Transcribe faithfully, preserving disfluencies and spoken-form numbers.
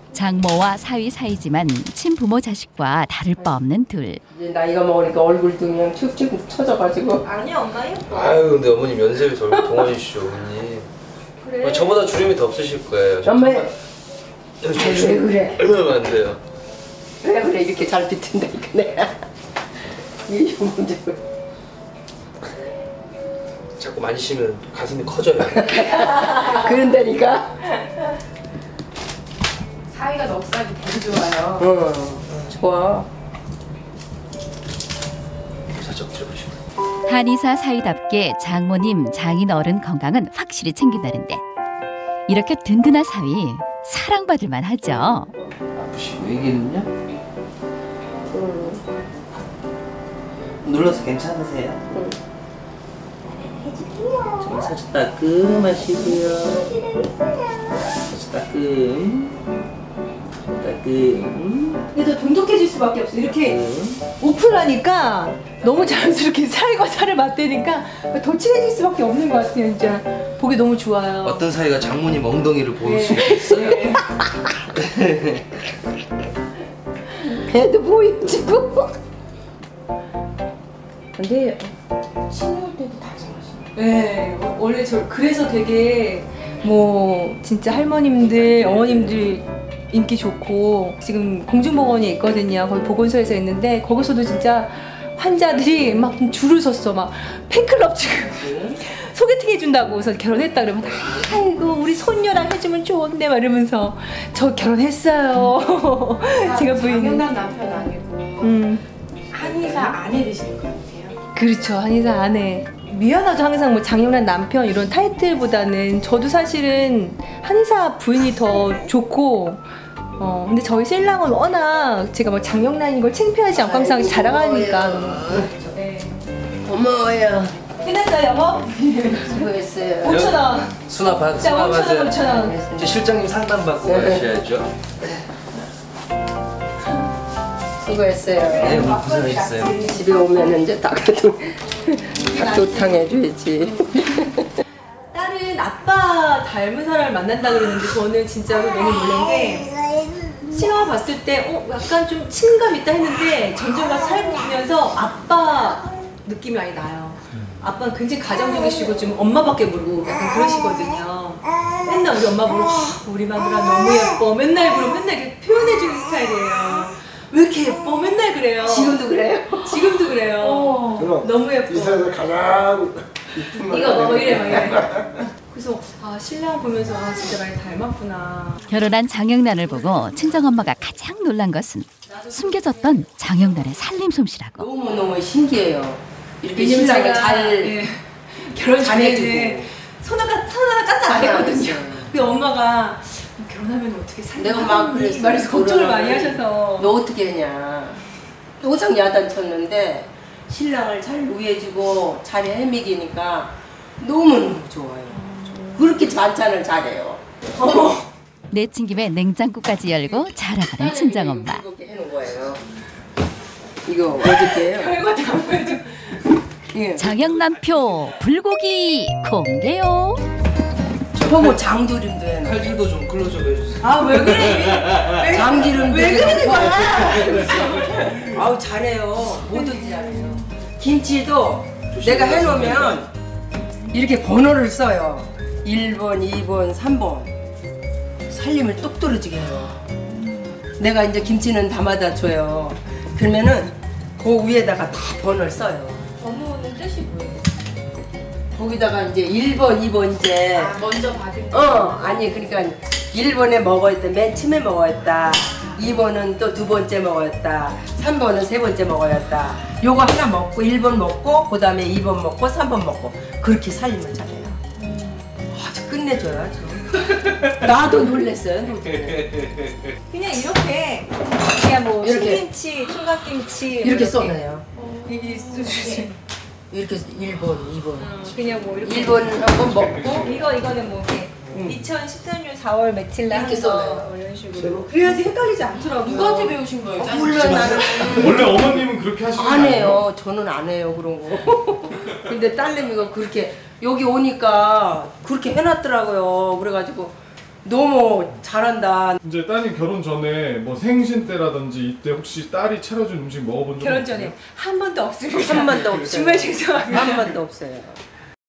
장모와 사위 사이지만 친부모 자식과 다를 바 없는 둘. 이제 나이가 먹으니까 얼굴도 그냥 축축 처져가지고. 아니 엄마 예뻐. 아유 근데 어머님 연세를 더 동안이시죠 어머니. 그래. 저보다 주름이 더 없으실 거예요. 엄마 왜 그래? 얼마나 안 돼요? 왜 그래 이렇게 잘 비튼다니까 내가. 이게 문제고. 자꾸 만지시면 가슴이 커져요. 그런다니까. 사이가 넉살이 되게 좋아요. 어, 좋아. 살짝 들어보시고. 한의사 사위답게 장모님 장인 어른 건강은 확실히 챙긴다는데 이렇게 든든한 사위 사랑받을 만하죠. 아프시고 얘기는요? 응. 눌러서 괜찮으세요? 응. 좀 살짝 따끔하시고요. 살짝 따끔. 따끔. 근데 더 돈독해질 수밖에 없어. 이렇게 오픈하니까 너무 자연스럽게 살과 살을 맞대니까 더 친해질 수밖에 없는 것 같아요. 진짜 보기 너무 좋아요. 어떤 사이가 장모님 엉덩이를 볼 수 있어요? 배도 보여주고. 근데 신혼 때도 다 잘하시네. 네, 원래 저 그래서 되게 뭐 진짜 할머님들, 어머님들 인기 좋고 지금 공중보건에 있거든요. 거기 보건소에서 있는데 거기서도 진짜 환자들이 막 줄을 섰어. 막 팬클럽 지금 소개팅 해준다고 해서 결혼했다 그러면 아이고 우리 손녀랑 해주면 좋은데 막 이러면서 저 결혼했어요. 아, 제가 부인이 장영남 남편 아니고 음. 한의사 아내 되시는 것 같아요. 그렇죠. 한의사 아내. 미안하죠. 항상 뭐 장영란 남편 이런 타이틀보다는 저도 사실은 한의사 부인이 더 좋고 어 근데 저희 신랑은 워낙 제가 뭐 장영란인 걸 창피하지 않고 항상 자랑하니까 너무 그렇죠. 네. 고마워요. 끝났어요 영업? 수고했어요. 오천 원. 수납 받 자 오천 원 수납하세요. 오천 원. 이제 실장님 상담 받고 가셔야죠. 수고했어요. 네, 오늘 고생하셨어요. 집에 오면 이제 닭도 닭도탕 해줘야지. 딸은 아빠 닮은 사람을 만난다 그러는데 저는 진짜로 너무 놀란 게 신화 봤을 때 어, 약간 좀 친감 있다 했는데 점점 가 살고 보면서 아빠 느낌이 많이 나요. 아빠는 굉장히 가정적이시고 좀 엄마밖에 모르고 약간 그러시거든요. 맨날 우리 엄마 보고 우리 마누라 너무 예뻐 맨날 그러고 맨날 이렇게 표현해주는 스타일이에요. 왜 이렇게 예뻐? 맨날 그래요. 지금도 그래요? 지금도 그래요. 어, 너무 예뻐. 이 세상에서 가장 이쁜 말. 이거 뭐 이래 막 이래. 그래서 아 신랑 보면서 아 진짜 많이 닮았구나. 결혼한 장영란을 보고 친정엄마가 가장 놀란 것은 숨겨졌던 장영란의 살림 솜씨라고. 너무너무 신기해요. 이렇게 왜냐면 신랑을 제가 잘 예, 결혼 잘해주고. 전에는 손 하나 손 하나 까딱 안 했거든요. 근데 엄마가 결혼하면 어떻게 살까? 내가 막 그랬어. 말해서 걱정을 많이 결혼하면 하셔서. 너 어떻게 했냐. 노장 야단 쳤는데 신랑을 잘 누해주고 잘 헤매기니까 너무너무 좋아요. 그렇게 반찬을 잘해요. 내친김에 냉장고까지 열고 자랑하는 친정엄마. 이렇게 해놓은 거예요. 이거 어저께요. 별거 다 보여줘. 예. 장영란표 불고기 공개요. 저거 장조림도 해놔. 칼질도 좀 클로즈업 해주세요. 아 왜 그래? 장기름도 왜 그러는 거야? 아우 잘해요. 뭐든지 잘해요. 김치도 내가 해놓으면 이렇게 번호를 써요. 일 번, 이 번, 삼 번. 살림을 똑 떨어지게 해요. 내가 이제 김치는 담아다 줘요. 그러면은 그 위에다가 다 번호를 써요. 번호는 뜻이 뭐예요? 거기다가 이제 일 번, 이 번 이제 아, 먼저 받은 거. 어 아니 그러니까 일 번에 먹었다 맨 처음에 먹었다 이 번은 또 두 번째 먹었다 삼 번은 세 번째 먹었다 요거 하나 먹고 일 번 먹고 그 다음에 이 번 먹고 삼 번 먹고 그렇게 살림을 잘해요. 아주 끝내줘요 아주. 나도 놀랬어요. 그냥 이렇게 그냥 뭐 이렇게. 신김치, 총각김치 이렇게 써놔요. 이게 수지. 이렇게 일 번, 이 번 그냥 뭐 이렇게 일 번 한 번 먹고 이거 이거는 뭐 이렇게 응. 이천십삼 년 사월 며칠 날 이렇게 한 거 써놔요. 뭐 이런 식으로. 그래야지 헷갈리지 않더라고요. 누구한테 배우신 거예요? 물론 나는 원래 어머님은 그렇게 하시는 거 안 아니에요? 해요. 저는 안 해요 그런 거. 근데 딸내미가 그렇게 여기 오니까 그렇게 해놨더라고요. 그래가지고 너무 잘한다. 이제 따님 결혼 전에 뭐 생신 때라든지 이때 혹시 딸이 차려준 음식 먹어본 적 결혼 있어요? 전에 한 번도 없습니다. 한 번도 없어요. 정말 죄송합니다. 한 번도 없어요.